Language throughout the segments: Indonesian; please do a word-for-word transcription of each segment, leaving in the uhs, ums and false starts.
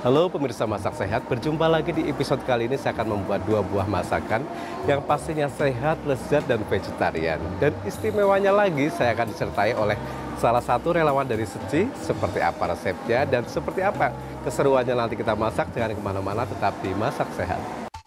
Halo pemirsa Masak Sehat, berjumpa lagi di episode kali ini saya akan membuat dua buah masakan yang pastinya sehat, lezat, dan vegetarian. Dan istimewanya lagi saya akan disertai oleh salah satu relawan dari Seci, seperti apa resepnya dan seperti apa keseruannya nanti kita masak. Jangan kemana-mana, tetap di Masak Sehat.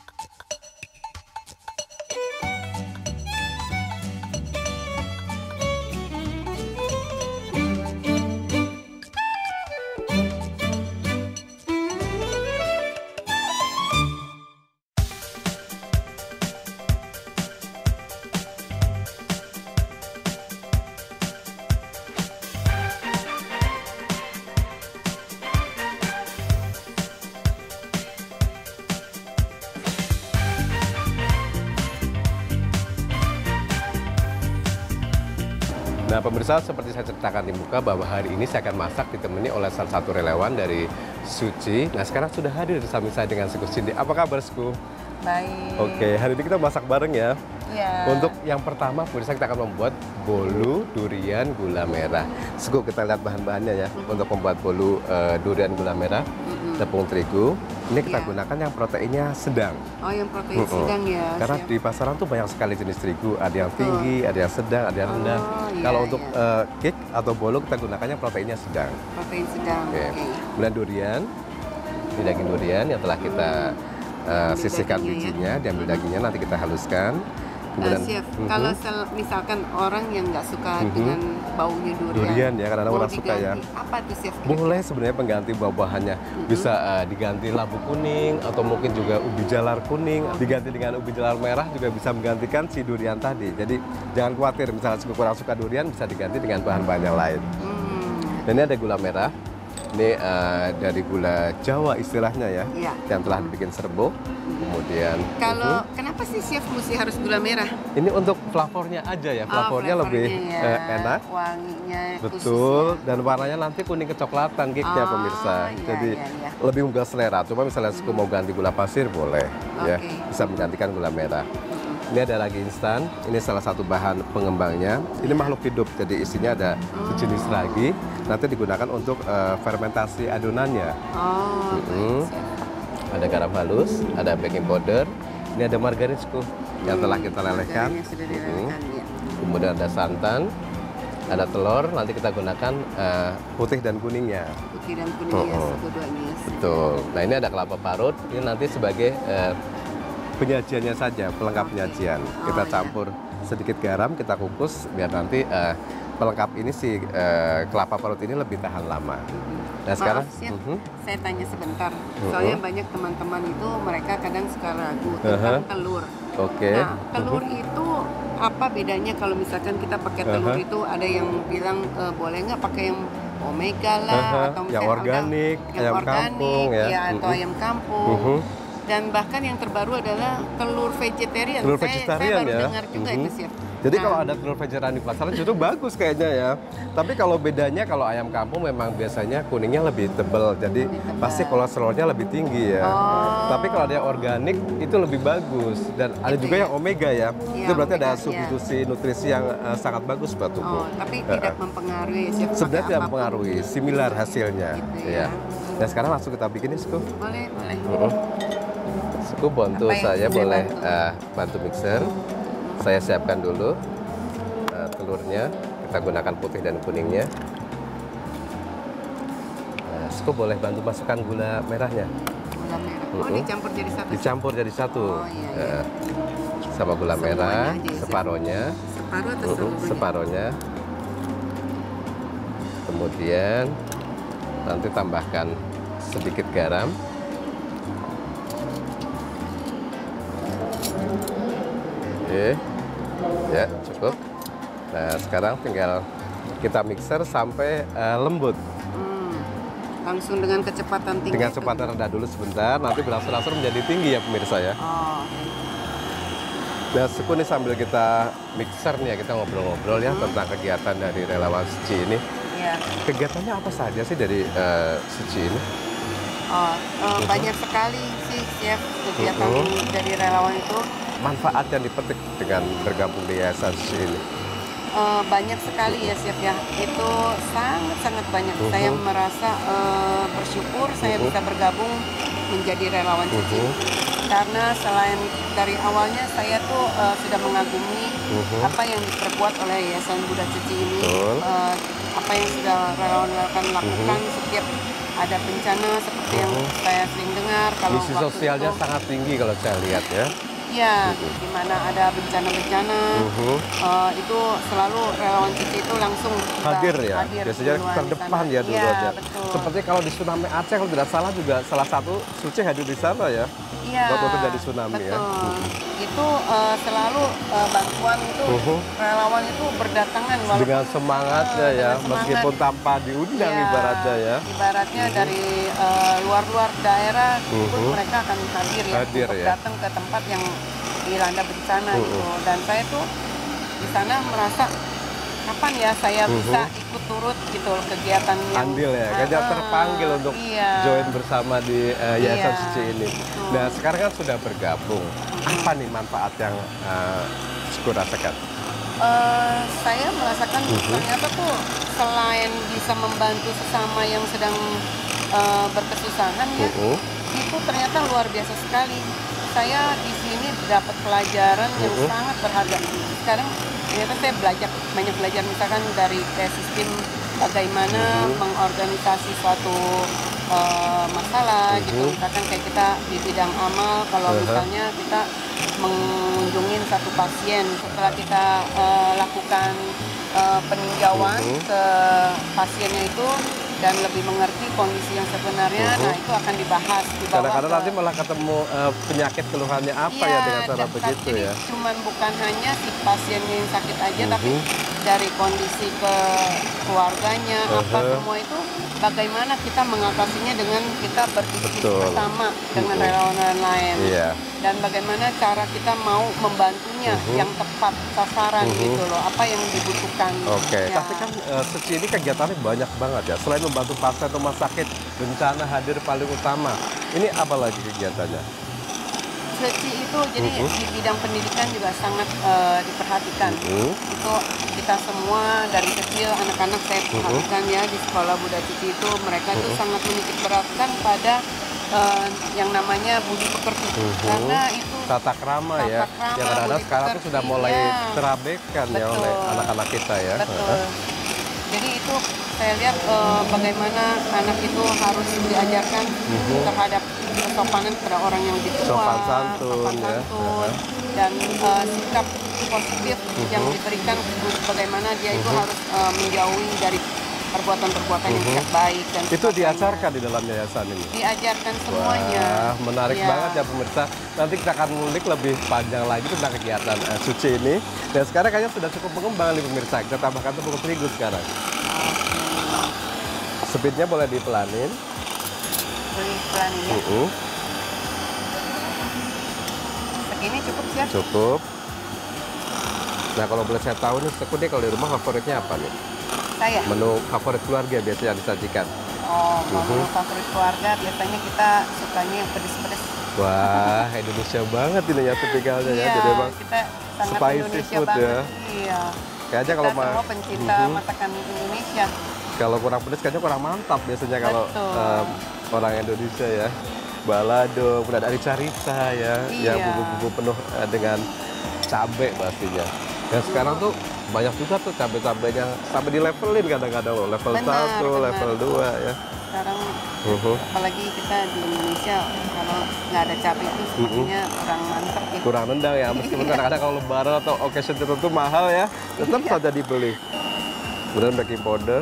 Nah pemirsa, seperti saya ceritakan di muka bahwa hari ini saya akan masak ditemani oleh salah satu relawan dari Suci. Nah sekarang sudah hadir di samping saya dengan Suku Cindy. Apa kabar Suku? Baik. Oke, hari ini kita masak bareng ya. Iya. Untuk yang pertama pemirsa, kita akan membuat bolu durian gula merah. Suku, kita lihat bahan-bahannya ya. Mm-hmm. Untuk membuat bolu uh, durian gula merah, mm-hmm. tepung terigu. Ini kita yeah. gunakan yang proteinnya sedang. Oh, yang protein mm-hmm. sedang ya. Karena siap. Di pasaran tuh banyak sekali jenis terigu. Ada yang tinggi, oh. ada yang sedang, ada yang rendah. Oh, iya, Kalau untuk iya. uh, cake atau bolu kita gunakannya proteinnya sedang. Protein sedang. Oke. Okay. Okay. Kemudian durian. Ini daging durian yang telah kita hmm. uh, sisihkan bijinya, ya? Diambil dagingnya, nanti kita haluskan. Kemudian, uh, chef, uh-huh. kalau misalkan orang yang nggak suka uh-huh. dengan baunya durian, durian ya, karena orang suka ya. Apa tuh chef? Boleh sebenarnya pengganti buah-buahannya, uh-huh. bisa uh, diganti labu kuning atau mungkin juga ubi jalar kuning, uh-huh. diganti dengan ubi jalar merah juga bisa menggantikan si durian tadi. Jadi jangan khawatir, misalnya kurang suka durian bisa diganti dengan bahan-bahan yang lain. Hmm. Dan ini ada gula merah. Ini uh, dari gula Jawa istilahnya ya, ya. yang telah dibikin serbuk. Kemudian kalau uh, kenapa sih chef mesti harus gula merah? Ini untuk flavornya aja ya, flavornya oh, lebih ya. uh, enak, wanginya betul, khususnya. Dan warnanya nanti kuning kecoklatan cake-nya oh, pemirsa. Iya, Jadi iya, iya. lebih menggugah selera. Cuma misalnya Suku mau ganti gula pasir boleh, okay. ya bisa menggantikan gula merah. Ini ada ragi instan, ini salah satu bahan pengembangnya. Ini makhluk hidup, jadi isinya ada sejenis ragi. Nanti digunakan untuk uh, fermentasi adonannya. Oh, mm-hmm. Ada garam halus, ada baking powder. Ini ada margarin Suku yang telah kita lelehkan. Mm-hmm. ya. Kemudian ada santan, ada telur. Nanti kita gunakan uh, putih dan kuningnya. Putih dan kuningnya, uh-huh. keduanya. Betul. Nah ini ada kelapa parut. Ini nanti sebagai uh, penyajiannya saja, pelengkap penyajian. Oh, kita campur iya. sedikit garam, kita kukus biar nanti uh, pelengkap ini si uh, kelapa parut ini lebih tahan lama. Nah Maaf, sekarang, chef, uh-huh. saya tanya sebentar. Uh-huh. Soalnya banyak teman-teman itu mereka kadang suka ragu tentang uh-huh. telur. Oke. Okay. Nah telur uh-huh. itu apa bedanya kalau misalkan kita pakai telur uh-huh. itu ada yang bilang e, boleh nggak pakai yang omega lah uh-huh. atau yang organik, yang ayam organik, kampung ya, ya atau uh-huh. ayam kampung. Uh-huh. Dan bahkan yang terbaru adalah telur vegetarian. Telur saya, vegetarian saya baru ya. dengar juga mm-hmm. itu chef. Jadi nah. kalau ada telur vegetarian di pasaran justru bagus kayaknya ya. Tapi kalau bedanya kalau ayam kampung memang biasanya kuningnya lebih tebal. Jadi tebal. Pasti kolesterolnya lebih tinggi ya. Oh. Tapi kalau ada yang organik itu lebih bagus. Dan ada itu juga ya? Yang omega ya. ya itu berarti omega, ada substitusi ya. nutrisi yang uh, sangat bagus buat tubuh. Oh, tapi uh, tidak mempengaruhi chef. Sebenarnya tidak mempengaruhi, similar hasilnya. Gitu ya. ya. Dan sekarang langsung kita bikin nih, Suku. Boleh, boleh. Uh-uh. Suku bantu saya boleh bantu? Uh, bantu mixer. Saya siapkan dulu uh, telurnya. Kita gunakan putih dan kuningnya. Nah, Suku boleh bantu masukkan gula merahnya. Gula merah. Oh, uh-uh. dicampur jadi satu. Dicampur jadi satu. Oh, iya, iya. Uh, sama gula semuanya merah, aja, separohnya. Separuh atau uh-uh, seluruhnya? Separohnya. Kemudian nanti tambahkan sedikit garam. Oke, ya cukup. Nah sekarang tinggal kita mixer sampai uh, lembut. Hmm, langsung dengan kecepatan tinggi. Dengan kecepatan rendah dulu sebentar, nanti berangsur-angsur menjadi tinggi ya pemirsa ya. Oh. Nah Suku nih sambil kita mixer nih ya, kita ngobrol-ngobrol ya hmm. tentang kegiatan dari relawan Seci ini. Ya. Kegiatannya apa saja sih dari uh, Seci ini? Oh, uh, banyak sekali sih chef kegiatan uh-huh. dari relawan itu. Manfaat yang dipetik dengan bergabung di yayasan Seci ini? uh, banyak sekali ya chef ya. Itu sangat-sangat banyak. Uh-huh. Saya merasa uh, bersyukur saya uh-huh. bisa bergabung menjadi relawan Cici. Uh-huh. Karena selain dari awalnya saya tuh uh, sudah mengagumi uh-huh. apa yang diperbuat oleh Yayasan Buddha Cici ini, uh, apa yang sudah relawan-relawan lakukan uh-huh. setiap ada bencana seperti uh-huh. yang saya sering dengar. Kalau misi sosialnya itu, sangat tinggi kalau saya lihat ya. Ya, uh-huh. di mana ada bencana-bencana, uh-huh. uh, itu selalu relawan Cici itu langsung hadir ya, hadir biasanya terdepan ya dulu ya, aja. Betul. Seperti kalau di tsunami Aceh kalau tidak salah juga salah satu Suci hadir di sana ya. Iya, waktu terjadi tsunami betul. ya. Itu uh, selalu uh, bantuan itu uh-huh. relawan itu berdatangan walaupun, dengan semangatnya uh, ya, dengan semangat. Meskipun tanpa diundang ya, ibaratnya ya. Ibaratnya uh-huh. dari uh, luar-luar daerah uh-huh. pun mereka akan hadir ya hadir, untuk ya. datang ke tempat yang dilanda bencana uh-huh. gitu. Dan saya tuh di sana merasa kapan ya saya uh-huh. bisa ikut turut gitu kegiatan yang andil ya, kan uh, terpanggil untuk iya. join bersama di uh, Yayasan iya. Cici ini. Uh-huh. Nah sekarang kan sudah bergabung, uh-huh. apa nih manfaat yang uh, Suku rasakan? Uh, saya merasakan uh-huh. ternyata tuh selain bisa membantu sesama yang sedang uh, berkesusahan ya, uh-huh. itu ternyata luar biasa sekali. Saya di sini dapat pelajaran yang uh-huh. sangat berharga. Sekarang ternyata saya belajar banyak belajar misalkan dari kayak sistem bagaimana uh-huh. mengorganisasi suatu uh, masalah uh-huh. gitu. Misalkan kayak kita di bidang amal, kalau uh-huh. misalnya kita mengunjungi satu pasien, setelah kita uh, lakukan uh, peninjauan uh-huh. ke pasiennya itu dan lebih mengerti kondisi yang sebenarnya, uh-huh. nah itu akan dibahas. Kadang-kadang nanti malah ketemu uh, penyakit keluhannya apa ya, ya dengan cara begitu ya. Cuman bukan hanya si pasiennya yang sakit aja, uh-huh. tapi dari kondisi ke keluarganya, uh-huh. apa semua itu bagaimana kita mengatasinya dengan kita berdiskusi bersama dengan uh-huh. relawan lain. Yeah. Dan bagaimana cara kita mau membantunya uh-huh. yang tepat sasaran uh-huh. gitu loh, apa yang dibutuhkan. Oke, okay. ya. Tapi kan uh, Cici ini kegiatannya banyak banget ya. Selain membantu pasien rumah sakit, bencana hadir paling utama. Ini apa lagi kegiatannya? Cici itu jadi uh-huh. di bidang pendidikan juga sangat uh, diperhatikan. Uh-huh. Itu kita semua dari kecil anak-anak saya perhatikan uh-huh. ya di sekolah Buddha Cici itu mereka uh-huh. itu sangat menitik beratkan pada Uh, yang namanya budi pekerti, uh-huh. karena itu tata krama tata ya, krama, yang kadang-kadang sekarang tuh sudah mulai ya. terabaikan ya oleh anak-anak kita ya. Betul. Uh-huh. Jadi itu saya lihat uh, bagaimana anak itu harus diajarkan uh-huh. terhadap kesopanan kepada orang yang lebih tua, sopan santun, sopan ya. santun uh-huh. dan uh, sikap positif uh-huh. yang diberikan bagaimana dia uh-huh. itu harus uh, menjauhi dari perbuatan-perbuatan yang tidak baik dan itu diajarkan di dalam yayasan ini. Diajarkan semuanya. Wah, menarik ya. banget ya pemirsa. Nanti kita akan ngulik lebih panjang lagi tentang kegiatan uh, Suci ini. Dan sekarang kayaknya sudah cukup mengembang nih pemirsa. Kita tambahkan tepung terigu sekarang. Speednya boleh dipelanin. Boleh dipelanin ya. Uh-uh. Segini cukup ya? Cukup. Nah kalau boleh saya tahu nih, Suku deh kalau di rumah favoritnya apa nih? Saya. Menu favorit keluarga biasanya disajikan. Oh, kalau uh-huh. menu favorit keluarga biasanya kita sukanya yang pedes-pedes. Wah, Indonesia banget ini ya tipikalnya ya. Jadi emang kita sangat spicy Indonesia food banget. ya. Iya. Kayaknya kalau kita semua pencinta uh-huh. masakan Indonesia. Kalau kurang pedes kayaknya kurang mantap biasanya kalau um, orang Indonesia ya. Balado, kemudian ada rica-rica ya, iya. yang bumbu-bumbu penuh uh, dengan cabai pastinya. Dan sekarang tuh banyak juga tuh cabai-cabainya sampai di levelin kadang-kadang loh, level satu, level dua ya. Sekarang uh-huh. apalagi kita di Indonesia kalau nggak ada cabai itu sepertinya uh-huh. kurang mantap gitu. Kurang nendang ya, meskipun kadang-kadang kalau lebaran atau occasion tertentu mahal ya, tetap iya. saja dibeli. Kemudian baking powder.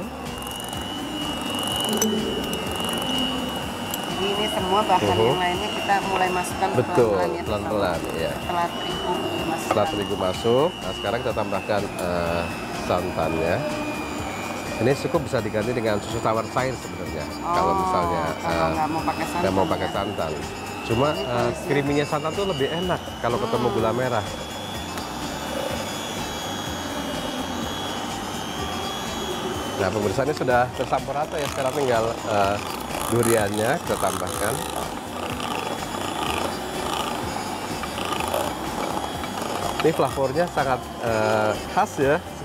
Jadi ini semua bahan uh-huh. yang lainnya kita mulai masukkan pelan-pelan ya. Pelan-pelan ya. Setelah terigu masuk. Setelah terigu masuk, nah sekarang kita tambahkan uh, santannya. Ini cukup bisa diganti dengan susu tawar cair sebenarnya. Oh, kalau misalnya kalau nggak uh, mau pakai santan. Nggak mau pakai ya? santan. Cuma uh, creaminya santan tuh lebih enak kalau hmm. ketemu gula merah. Nah pemirsa ini sudah tercampur rata ya. Sekarang tinggal uh, duriannya kita tambahkan. Ini flavornya sangat uh, khas ya.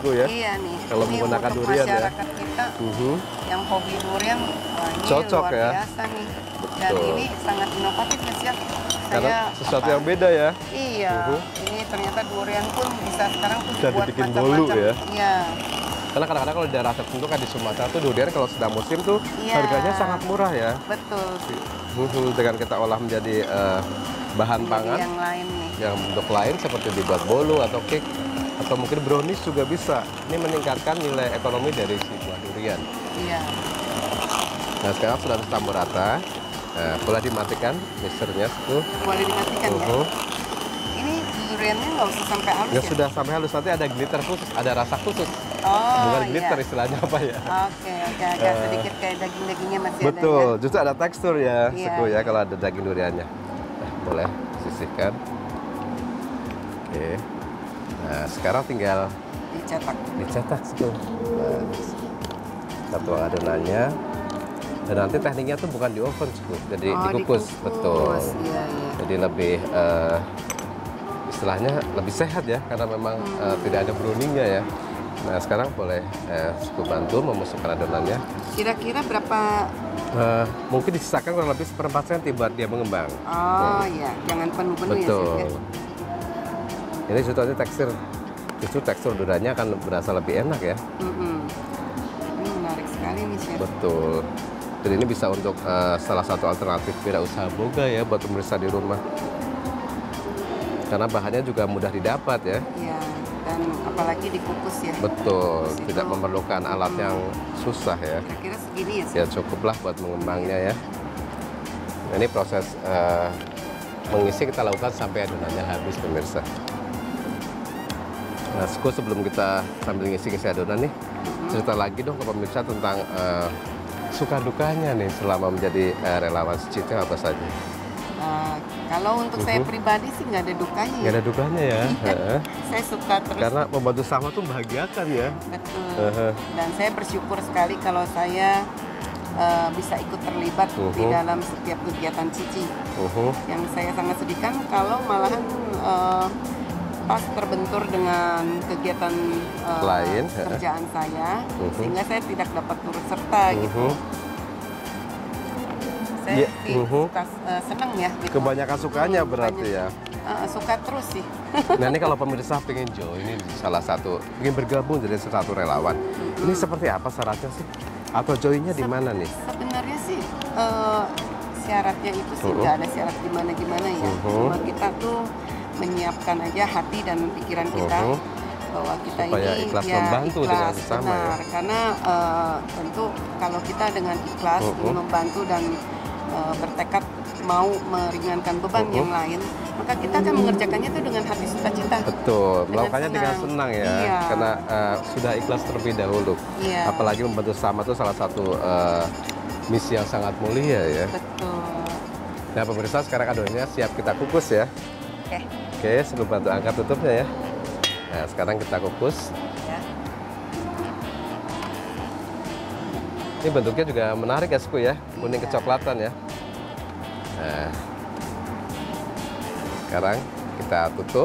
Sku ya. Iya nih. Kalau ini menggunakan untuk durian ya. masyarakat kita Mhm. yang hobi durian, wah, ini Cocok luar ya. biasa nih. Dan Betul. ini sangat inovatif Mas ya. Karena Saya, sesuatu apa, yang beda ya. Iya. Mhm. Ini ternyata durian pun bisa sekarang tuh Bisa dibuat dibikin macam-macam. bolu ya. Iya. Karena kadang-kadang kalau di daerah tertentu kan di Sumatera tuh durian kalau sedang musim tuh Iya. harganya sangat murah ya. Betul. Mhm, Dengan kita olah menjadi eh, bahan Jadi pangan yang lain nih. yang bentuk lain seperti dibuat bolu atau cake atau mungkin brownies juga bisa. Ini meningkatkan nilai ekonomi dari si buah durian. Iya. Nah sekarang sudah dicampur rata. Nah, boleh dimatikan mixernya tuh. Boleh dimatikan ya. Mhm. Ini duriannya nggak usah sampai halus Ya ya? sudah sampai halus, nanti ada glitter khusus, ada rasa khusus. Oh, Bukan iya. glitter istilahnya apa ya? Oke, oke, agak Eh, sedikit kayak daging-dagingnya masih Betul, ada justru ada tekstur ya, Iya, Seku ya iya. kalau ada daging duriannya. Nah, boleh sisihkan. Oke. Nah, sekarang tinggal ya. Dicetak. dicetak Seku. Nah, satu adonannya. Dan nanti tekniknya tuh bukan di oven, Seku. Jadi Oh, dikukus, betul. Iya, iya. Jadi lebih eh, istilahnya lebih sehat ya, karena memang Hmm. eh, tidak ada browningnya ya. Nah, sekarang boleh eh, Seku bantu memasukkan adonannya. Kira-kira berapa? Eh, mungkin disisakan kurang lebih seperempat senti buat dia mengembang. Oh, iya. Jangan penuh-penuh ya, Betul. Chef, ya. Ini justru nanti tekstur, justru tekstur duriannya akan berasa lebih enak ya. Mm-mm. Ini menarik sekali nih, Chef. Betul. Dan ini bisa untuk eh, salah satu alternatif wirausaha boga ya buat pemirsa di rumah. Karena bahannya juga mudah didapat ya. Iya. Dan apalagi dikukus ya. Betul, Terus tidak itu- memerlukan alat yang susah ya. Kira-kira segini ya, Chef? Ya cukuplah buat mengembangnya ya. Nah, ini proses eh, mengisi kita lakukan sampai adonannya habis pemirsa. Nah, Seku, sebelum kita sambil ngisi-ngisi adonan nih, cerita lagi dong ke pemirsa tentang eh, suka dukanya nih selama menjadi eh, relawan Ciciteo apa saja. Nah, kalau untuk saya Mhm. pribadi sih nggak ada dukanya. Nggak ada dukanya ya. Iya. Heeh. Saya suka terus. Karena membantu sama tuh membahagiakan ya. Betul. Heeh. Dan saya bersyukur sekali kalau saya eh, bisa ikut terlibat di Mhm. dalam setiap kegiatan Cici. Uhum. Yang saya sangat sedihkan kalau malahan eh, pas terbentur dengan kegiatan eh, Lain, heeh. kerjaan saya, Mhm. sehingga saya tidak dapat turut serta gitu. Uhum. Saya Ya, sih mhm. suka eh, seneng ya. Gitu. Kebanyakan sukanya Hmm, berarti banyak. ya. Eh, suka terus sih. Nah ini kalau pemirsa pengen join ini salah satu, ingin bergabung jadi salah satu relawan. Ini seperti apa syaratnya sih? Atau joinnya di mana nih? Sebenarnya sih eh, syaratnya itu sih Mhm. nggak ada syarat gimana-gimana ya. Mhm. Cuma kita tuh menyiapkan aja hati dan pikiran kita Mhm. bahwa kita Supaya ini ikhlas ya membantu ikhlas, dengan sesama ya. benar. Karena eh, tentu kalau kita dengan ikhlas Mhm. ingin membantu dan eh, bertekad mau meringankan beban Mhm. yang lain, maka kita akan mengerjakannya itu dengan hati sukacita. Betul, Dengan melakukannya dengan senang. senang ya, Iya. karena eh, sudah ikhlas terlebih dahulu. Iya. Apalagi membantu sesama itu salah satu eh, misi yang sangat mulia ya. Betul. Nah pemirsa sekarang adonannya siap kita kukus ya. Oke. Oke, sebelum bantu angkat tutupnya ya. Nah sekarang kita kukus. Ya. Ini bentuknya juga menarik ya Seku ya, kuning Iya. kecoklatan ya. Nah, sekarang kita tutup.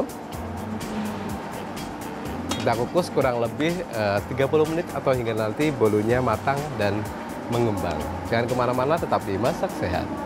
Kita kukus kurang lebih eh, tiga puluh menit atau hingga nanti bolunya matang dan mengembang. Jangan kemana-mana, tetap di Masak Sehat.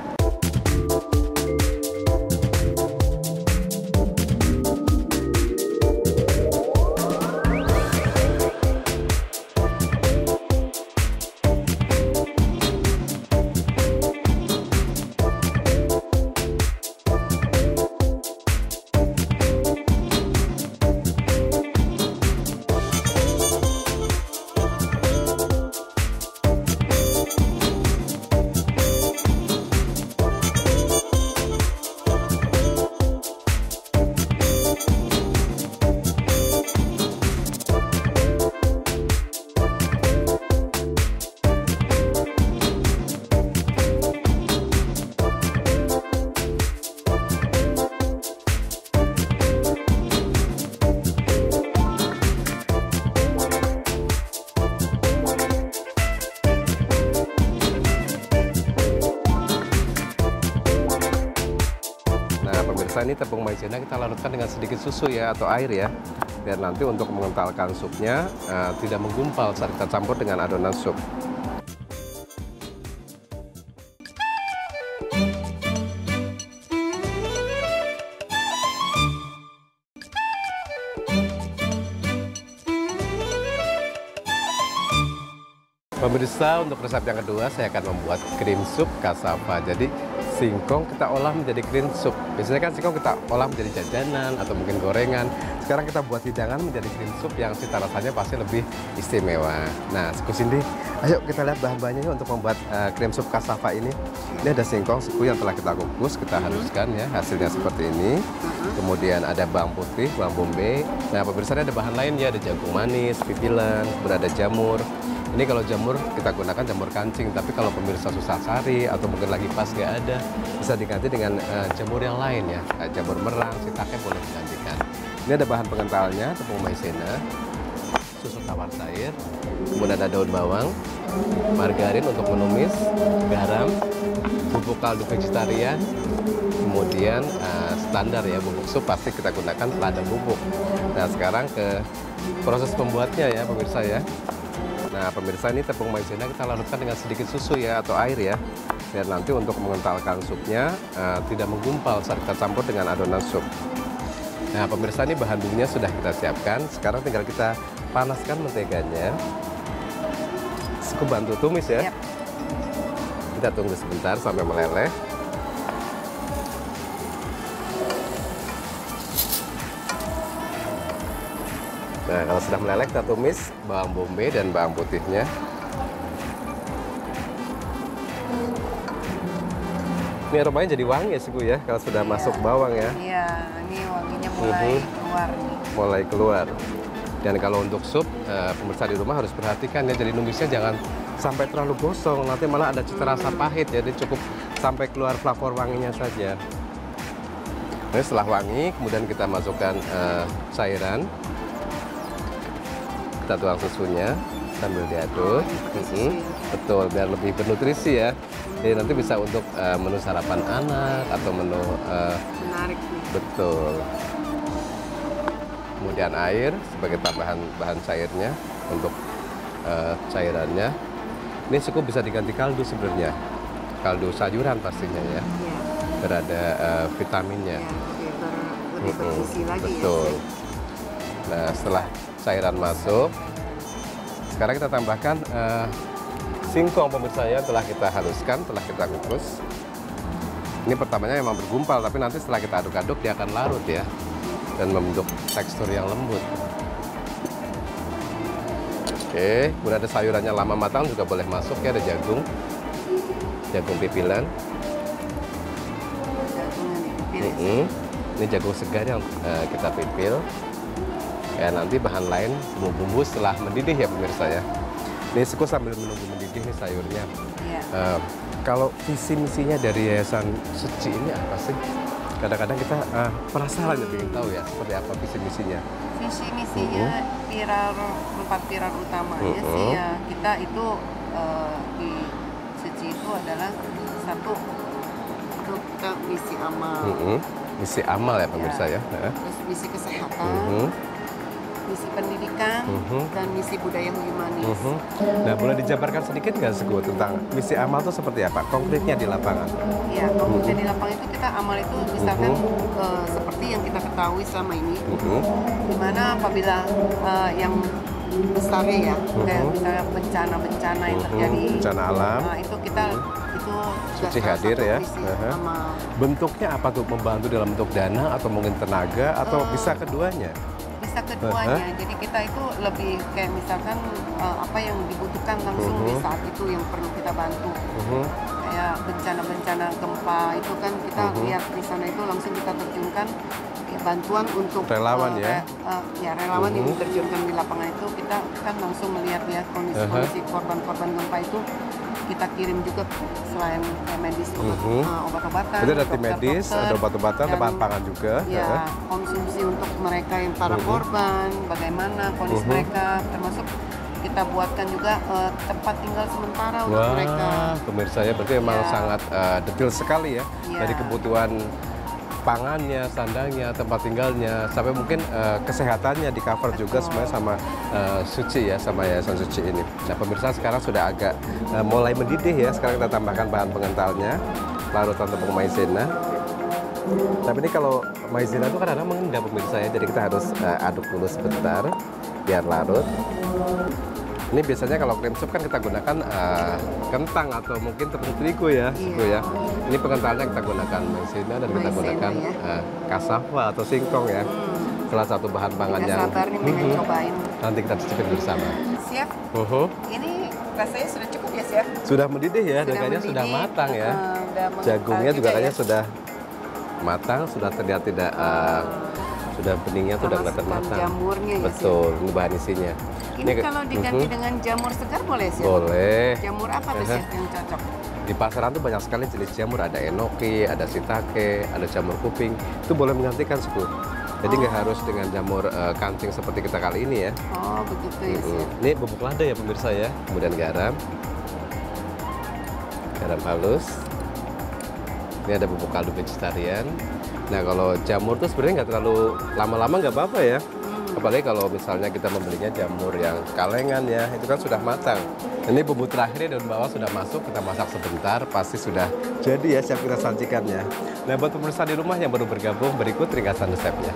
pemirsa, ini tepung maizena kita larutkan dengan sedikit susu ya atau air ya, biar nanti untuk mengentalkan supnya uh, tidak menggumpal saat kita campur dengan adonan sup. Pemirsa, untuk resep yang kedua saya akan membuat cream soup cassava. Jadi singkong kita olah menjadi cream soup. Biasanya kan singkong kita olah menjadi jajanan atau mungkin gorengan. Sekarang kita buat hidangan menjadi cream soup yang cita rasanya pasti lebih istimewa. Nah, Siku Cindy, ayo kita lihat bahan-bahannya untuk membuat uh, cream soup cassava ini. Ini ada singkong Siku yang telah kita kukus, kita haluskan ya, hasilnya seperti ini. Kemudian ada bawang putih, bawang bombay. Nah, pemirsa, ada bahan lain ya, ada jagung manis, pipilan, kemudian ada jamur. Ini kalau jamur kita gunakan jamur kancing, tapi kalau pemirsa susah cari atau mungkin lagi pas nggak ada, bisa diganti dengan uh, jamur yang lain ya. Kayak jamur merang, shiitake boleh digantikan. Ini ada bahan pengentalnya, tepung maizena, susu tawar cair, kemudian ada daun bawang, margarin untuk menumis, garam, bubuk kaldu vegetarian, kemudian uh, standar ya, bubuk sup pasti kita gunakan lada bubuk. Nah, sekarang ke proses pembuatnya ya pemirsa ya. Nah, pemirsa, ini tepung maizena kita larutkan dengan sedikit susu ya atau air ya, biar nanti untuk mengentalkan supnya uh, tidak menggumpal saat kita campur dengan adonan sup. Nah, pemirsa, ini bahan bumbunya sudah kita siapkan. Sekarang tinggal kita panaskan menteganya. Siku bantu tumis ya. Yep. Kita tunggu sebentar sampai meleleh. Nah, kalau sudah meleleh kita tumis bawang bombay dan bawang putihnya. Ini aromanya jadi wangi ya Siku ya, kalau sudah iya. masuk bawang ya. Iya, ini wanginya mulai uh-huh. keluar nih. Mulai keluar. Dan kalau untuk sup, uh, pemirsa di rumah harus perhatikan ya, jadi numisnya jangan sampai terlalu gosong, nanti malah ada cita rasa pahit, jadi cukup sampai keluar flavor wanginya saja. Nah, setelah wangi, kemudian kita masukkan uh, cairan. Kita tuang susunya sambil diaduk. Hmm, betul, biar lebih bernutrisi ya. Jadi nanti bisa untuk uh, menu sarapan anak atau menu uh, menarik. Betul. Kemudian air sebagai tambahan bahan cairnya untuk uh, cairannya. Ini cukup bisa diganti kaldu sebenarnya. Kaldu sayuran pastinya ya. Iya. Berada uh, vitaminnya. Iya, lebih bergizi lagi. Betul. Ya. Nah, setelah cairan masuk, sekarang kita tambahkan uh, singkong pemirsa yang telah kita haluskan, telah kita kukus. Ini pertamanya memang bergumpal, tapi nanti setelah kita aduk-aduk dia akan larut ya, dan membentuk tekstur yang lembut. Oke, kemudian ada sayurannya lama matang juga boleh masuk ya, ada jagung, jagung pipilan. Mm-hmm. Ini jagung segar yang uh, kita pipil. Ya, nanti bahan lain bumbu-bumbu setelah mendidih ya pemirsa ya. Ini Siku sambil menunggu mendidih nih sayurnya. Iya. Uh, kalau visi misinya dari Yayasan Suci ini apa sih? Kadang-kadang kita uh, penasaran ya, ingin tahu ya seperti apa visi misinya. Visi misinya uh -huh. pilar empat pilar utamanya uh -huh. sih ya, kita itu uh, di Suci itu adalah satu kita misi amal. Uh -huh. Misi amal ya pemirsa ya. ya. Terus misi kesehatan. Uh -huh. Misi pendidikan, uh-huh. dan misi budaya humanis. Uh-huh. Nah, boleh dijabarkan sedikit nggak Siku tentang misi amal itu seperti apa? Konkretnya di lapangan? Ya, konkretnya uh-huh. di lapangan itu kita amal itu misalkan uh-huh. uh, seperti yang kita ketahui selama ini, uh-huh. dimana apabila uh, yang besar ya, uh-huh. kayak misalnya bencana-bencana yang terjadi, uh-huh. bencana alam, nah, itu kita uh-huh. itu Suci hadir ya. Uh-huh. Bentuknya apa tuh? Membantu dalam bentuk dana atau mungkin tenaga atau uh, bisa keduanya? Bisa keduanya, uh-huh. jadi kita itu lebih kayak misalkan uh, apa yang dibutuhkan langsung uh-huh. di saat itu yang perlu kita bantu. Uh-huh. Kayak bencana-bencana gempa itu kan kita uh-huh. lihat di sana itu langsung kita terjunkan ya, bantuan untuk relawan uh, ya, re, uh, ya relawan uh-huh. yang diterjunkan di lapangan itu kita kan langsung melihat ya kondisi-kondisi uh-huh. korban-korban gempa itu kita kirim juga selain medis uh-huh. uh, obat-obatan. Jadi ada tim medis, ada obat-obatan, ada bahan pangan juga. Ya, uh-huh. konsumsi untuk mereka yang para uh-huh. korban, bagaimana kondisi uh-huh. mereka, termasuk kita buatkan juga uh, tempat tinggal sementara Wah, untuk mereka. Pemirsa ya, berarti memang ya. sangat uh, detail sekali ya, ya dari kebutuhan pangannya, sandangnya, tempat tinggalnya, sampai mungkin uh, kesehatannya di cover juga semuanya sama uh, Suci ya, sama Yayasan Suci ini. Nah pemirsa sekarang sudah agak uh, mulai mendidih ya, sekarang kita tambahkan bahan pengentalnya, larutan tepung maizena. Tapi ini kalau maizena itu kadang-kadang mengendap pemirsa ya, jadi kita harus uh, aduk dulu sebentar biar larut. Ini biasanya kalau krim sup kan kita gunakan uh, kentang atau mungkin tepung terigu ya, iya. ya. Ini pengentalnya kita gunakan maizena dan kita gunakan ya. uh, cassava atau singkong ya. Hmm. Salah satu bahan pangan yang sabar nih pengen cobain. Nanti kita cicipin bersama. Chef, uh-huh. ini rasanya sudah cukup ya Chef? Sudah mendidih ya, dan kayaknya mendidih, sudah matang ya. Uh, Jagungnya juga kayaknya ya. sudah matang, sudah terlihat tidak uh, sudah beningnya sudah kelihatan matang. Jamurnya ya, betul, ini bahan isinya. Ini, ini kalau diganti uh-huh. dengan jamur segar boleh sih? Boleh. Jamur apa tuh uh-huh. yang cocok? Di pasaran tuh banyak sekali jenis jamur, ada enoki, ada shiitake, ada jamur kuping. Itu boleh menggantikan suku. Jadi nggak oh. harus dengan jamur uh, kancing seperti kita kali ini ya. Oh begitu ya. Uh-huh. Ini bubuk lada ya pemirsa ya. Kemudian garam, garam halus. Ini ada bubuk kaldu vegetarian. Nah kalau jamur tuh sebenarnya nggak terlalu lama-lama nggak apa-apa ya. Hmm. Apalagi kalau misalnya kita membelinya jamur yang kalengan ya, itu kan sudah matang. Ini bumbu terakhirnya daun bawang sudah masuk, kita masak sebentar, pasti sudah jadi ya, siap kita sajikannya. Nah buat pemirsa di rumah yang baru bergabung, berikut ringkasan resepnya.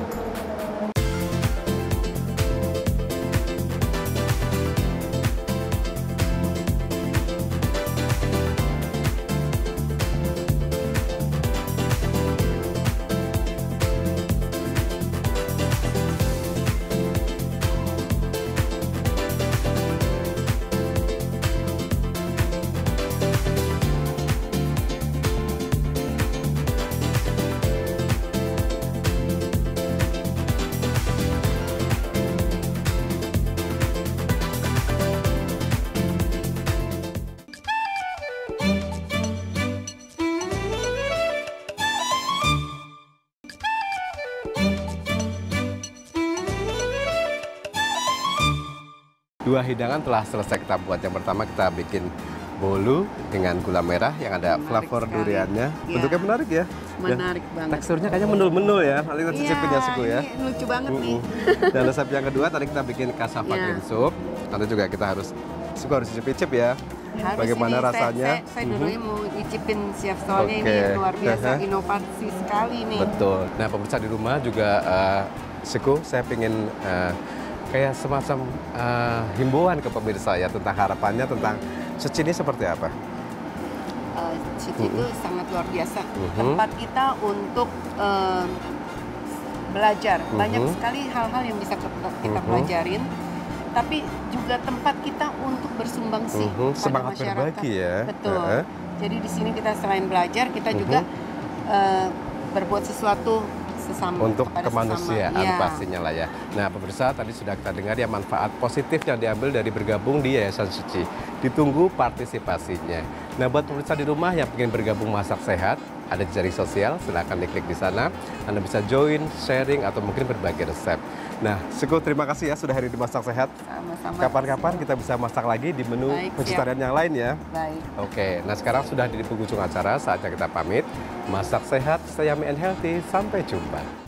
Dua hidangan telah selesai kita buat. Yang pertama kita bikin bolu dengan gula merah yang ada menarik flavor sekali. Duriannya. Ya. Bentuknya menarik ya. Menarik ya. banget. Teksturnya kayaknya menul-menul ya. Nanti kita cicipin ya Suku ya. Lucu banget uh -uh. nih. Dan resep yang kedua tadi kita bikin cassava ya. cream soup. Nanti juga kita harus Suku harus cicip-cicip ya. Harus bagaimana ini, rasanya? Saya, saya, saya dulu uh-huh. mau nyicipin Chef, soalnya okay. ini luar biasa uh-huh. inovasi sekali nih. Betul. Nah pemirsa di rumah juga uh, Suku, saya pengen uh, kayak semacam uh, himbauan ke pemirsa ya tentang harapannya tentang Suci ini seperti apa? Uh, Suci itu uh-huh. sangat luar biasa. Uh-huh. Tempat kita untuk uh, belajar. Uh-huh. Banyak sekali hal-hal yang bisa kita uh-huh. pelajarin. Tapi juga tempat kita untuk bersumbangsi uh-huh. pada semangat masyarakat. Berbagi ya. Betul. Uh-huh. Jadi di sini kita selain belajar, kita uh-huh. juga uh, berbuat sesuatu sesama untuk kemanusiaan ya. pastinya lah ya. Nah pemirsa tadi sudah kita dengar ya manfaat positif yang diambil dari bergabung di Yayasan Suci. Ditunggu partisipasinya. Nah buat pemirsa di rumah yang ingin bergabung masak sehat, ada jejaring sosial, silahkan diklik di sana. Anda bisa join, sharing atau mungkin berbagi resep. Nah Suku terima kasih ya sudah hari di Masak Sehat. Sama-sama. Kapan-kapan kita bisa masak lagi di menu Baik, vegetarian yang lain ya. Baik. Oke, nah sekarang sudah di penghujung acara, saatnya kita pamit. Masak sehat, stay yummy and healthy. Sampai jumpa.